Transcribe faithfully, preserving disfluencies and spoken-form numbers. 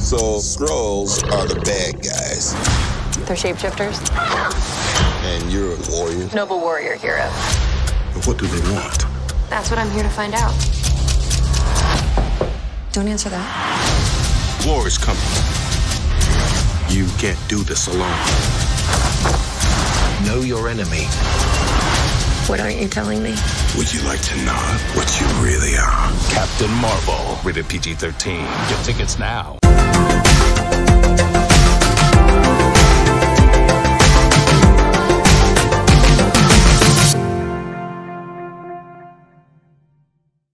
So Skrulls are the bad guys. They're shapeshifters. And you're a warrior. Noble warrior hero. But what do they want? That's what I'm here to find out. Don't answer that. War is coming. You can't do this alone. Know your enemy. What aren't you telling me? Would you like to know what you really are? Captain Marvel, rated P G thirteen. Get tickets now.